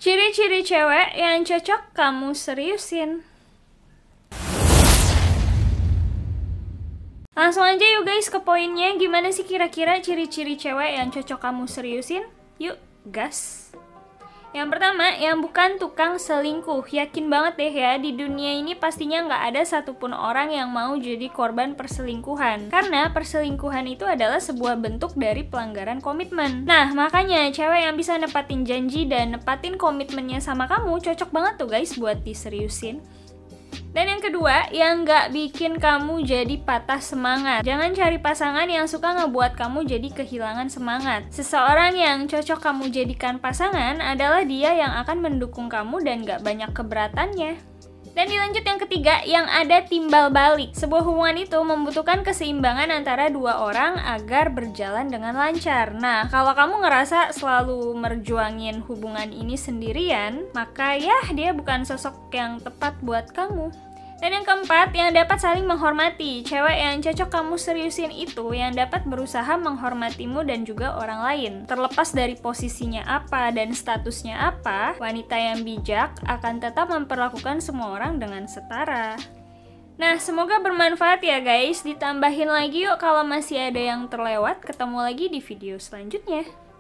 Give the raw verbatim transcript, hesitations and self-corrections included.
Ciri-ciri cewek yang cocok kamu seriusin. Langsung aja yuk guys ke poinnya. Gimana sih kira-kira ciri-ciri cewek yang cocok kamu seriusin? Yuk gas. Yang pertama, yang bukan tukang selingkuh. Yakin banget deh ya, di dunia ini pastinya nggak ada satupun orang yang mau jadi korban perselingkuhan. Karena perselingkuhan itu adalah sebuah bentuk dari pelanggaran komitmen. Nah, makanya cewek yang bisa nepatin janji dan nepatin komitmennya sama kamu cocok banget tuh guys buat diseriusin. Dan yang kedua, yang nggak bikin kamu jadi patah semangat. Jangan cari pasangan yang suka ngebuat kamu jadi kehilangan semangat. Seseorang yang cocok kamu jadikan pasangan adalah dia yang akan mendukung kamu dan nggak banyak keberatannya. Dan dilanjut yang ketiga, yang ada timbal balik. Sebuah hubungan itu membutuhkan keseimbangan antara dua orang agar berjalan dengan lancar. Nah, kalau kamu ngerasa selalu merjuangin hubungan ini sendirian, maka ya dia bukan sosok yang tepat buat kamu. Dan yang keempat, yang dapat saling menghormati. Cewek yang cocok kamu seriusin itu yang dapat berusaha menghormatimu dan juga orang lain. Terlepas dari posisinya apa dan statusnya apa, wanita yang bijak akan tetap memperlakukan semua orang dengan setara. Nah, semoga bermanfaat ya guys. Ditambahin lagi yuk kalau masih ada yang terlewat. Ketemu lagi di video selanjutnya.